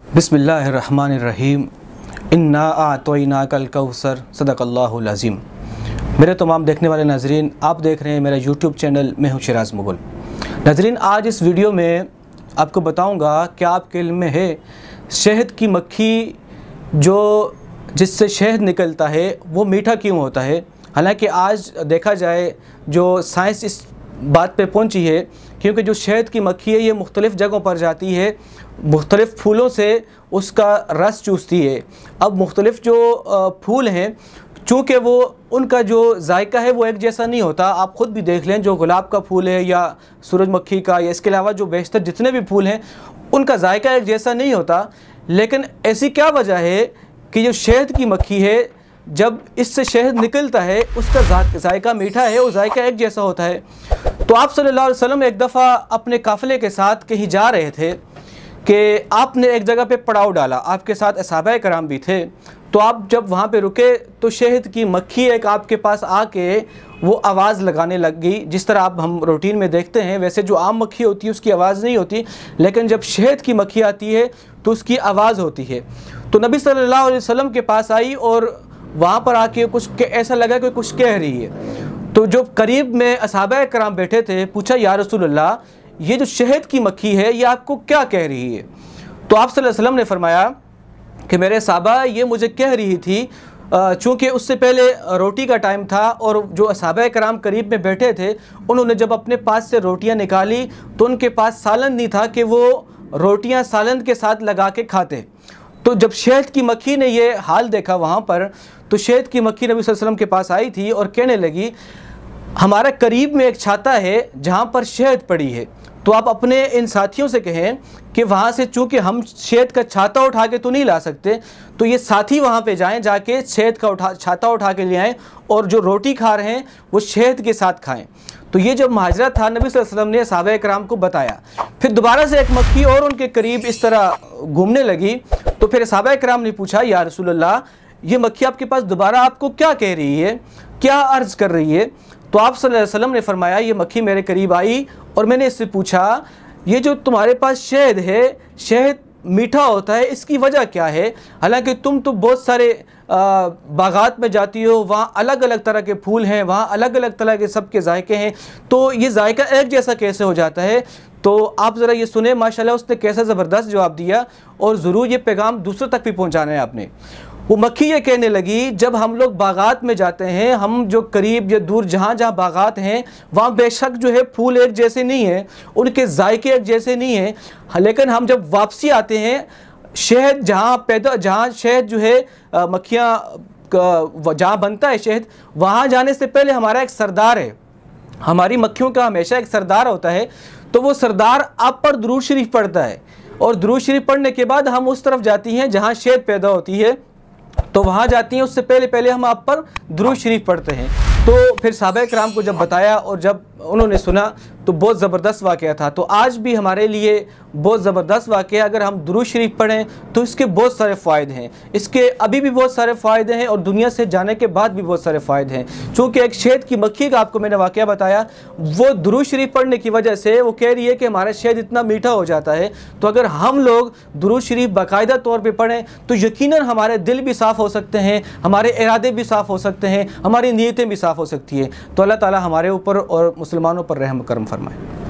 बिस्मिल्लाहिर्रहमानिर्रहीम। इन्ना आतोइनाकल कौसर सदक़ल्लाहुल अज़ीम। मेरे तमाम देखने वाले नाज़रीन, आप देख रहे हैं मेरा यूट्यूब चैनल, मैं हूँ शिराज़ मुग़ल। नाज़रीन, आज इस वीडियो में आपको बताऊँगा कि आपके इल्म में है शहद की मक्खी जिससे शहद निकलता है वो मीठा क्यों होता है। हालांकि आज देखा जाए जो साइंस इस बात पे पहुंची है, क्योंकि जो शहद की मक्खी है ये मुख्तलिफ़ जगहों पर जाती है, मुख्तलिफ़ फूलों से उसका रस चूसती है। अब मुख्तलिफ़ जो फूल हैं, चूँकि वो उनका जो जायका है वो एक जैसा नहीं होता। आप ख़ुद भी देख लें, जो गुलाब का फूल है या सूरजमुखी का या इसके अलावा जो बेशतर जितने भी फूल हैं उनका जायका एक जैसा नहीं होता। लेकिन ऐसी क्या वजह है कि जो शहद की मक्खी है, जब इससे शहद निकलता है उसका जायका मीठा है और जायका एक जैसा होता है। तो आप सल्लल्लाहु अलैहि वसल्लम एक दफ़ा अपने काफ़िले के साथ कहीं जा रहे थे कि आपने एक जगह पे पड़ाव डाला, आपके साथ असहाबाए कराम भी थे। तो आप जब वहाँ पे रुके तो शहद की मक्खी एक आपके पास आके वो आवाज़ लगाने लग गई। जिस तरह हम रूटीन में देखते हैं, वैसे जो आम मक्खी होती है उसकी आवाज़ नहीं होती, लेकिन जब शहद की मक्खी आती है तो उसकी आवाज़ होती है। तो नबी सल्लल्लाहु अलैहि वसल्लम के पास आई और वहाँ पर आके ऐसा लगा कि कुछ कह रही है। तो जो करीब में असहाबाए कराम बैठे थे, पूछा, या रसूलल्लाह, ये जो शहद की मक्खी है ये आपको क्या कह रही है? तो आप सल्लल्लाहु अलैहि वसल्लम ने फरमाया कि मेरे साहबा, ये मुझे कह रही थी, चूँकि उससे पहले रोटी का टाइम था और जो असहाबाए कराम करीब में बैठे थे उन्होंने जब अपने पास से रोटियां निकाली तो उनके पास सालन नहीं था कि वो रोटियां सालन के साथ लगा के खाते। तो जब शहद की मक्खी ने ये हाल देखा वहाँ पर, तो शहद की मक्खी नबी सल्लल्लाहु अलैहि वसल्लम के पास आई थी और कहने लगी, हमारा करीब में एक छाता है जहाँ पर शहद पड़ी है, तो आप अपने इन साथियों से कहें कि वहाँ से, चूँकि हम शहद का छाता उठा के तो नहीं ला सकते, तो ये साथी वहाँ पे जाएं, जाके शहद का छाता उठा के ले आएँ और जो रोटी खा रहे हैं वो शहद के साथ खाएं। तो ये जब मुहाजरा था, नबी सल्लल्लाहु अलैहि वसल्लम ने सहाबाए कराम को बताया। फिर दोबारा से एक मक्खी और उनके करीब इस तरह घूमने लगी, तो फिर सहाबाए कराम ने पूछा, या रसूलल्लाह, ये मक्खी आपके पास दोबारा आपको क्या कह रही है, क्या अर्ज़ कर रही है? तो आप सल्लल्लाहु अलैहि वसल्लम ने फरमाया, ये मक्खी मेरे करीब आई और मैंने इससे पूछा, ये जो तुम्हारे पास शहद है, शहद मीठा होता है, इसकी वजह क्या है? हालांकि तुम तो बहुत सारे बागात में जाती हो, वहाँ अलग अलग तरह के फूल हैं, वहाँ अलग अलग तरह के सबके जायके हैं, तो ये जायका एक जैसा कैसे हो जाता है? तो आप ज़रा ये सुने, माशाल्लाह उसने कैसा ज़बरदस्त जवाब दिया और ज़रूर ये पैगाम दूसरों तक भी पहुँचाना है आपने। वो मक्खी ये कहने लगी, जब हम लोग बागात में जाते हैं, हम जो करीब या दूर जहाँ जहाँ बागात हैं वहाँ बेशक जो है फूल एक जैसे नहीं हैं, उनके जायके एक जैसे नहीं हैं, लेकिन हम जब वापसी आते हैं, शहद जहाँ शहद जो है मक्खियाँ जहाँ बनता है शहद, वहाँ जाने से पहले हमारा एक सरदार है, हमारी मक्खियों का हमेशा एक सरदार होता है। तो वो सरदार आप पर दुरूद शरीफ पढ़ता है और दुरूद शरीफ पढ़ने के बाद हम उस तरफ जाती हैं जहाँ शहद पैदा होती है, तो वहाँ जाती हैं, उससे पहले हम आप पर दुरूद शरीफ पढ़ते हैं। तो फिर सहाबाए कराम को जब बताया और जब उन्होंने सुना तो बहुत ज़बरदस्त वाक़या था। तो आज भी हमारे लिए बहुत ज़बरदस्त वाक़या, अगर हम दुरूद शरीफ पढ़ें तो इसके बहुत सारे फ़ायदे हैं, इसके अभी भी बहुत सारे फ़ायदे हैं और दुनिया से जाने के बाद भी बहुत सारे फ़ायदे हैं। चूँकि एक शहद की मक्खी का आपको मैंने वाक़या बताया, वो दुरूद शरीफ पढ़ने की वजह से वो कह रही है कि हमारा शहद इतना मीठा हो जाता है। तो अगर हम लोग दुरूद शरीफ बाकायदा तौर पर पढ़ें तो यकीनन हमारे दिल भी साफ़ हो सकते हैं, हमारे इरादे भी साफ़ हो सकते हैं, हमारी नीयतें भी साफ़ हो सकती है। तो अल्लाह ताला हमारे ऊपर और मुसलमानों पर रहम करम फरमाए।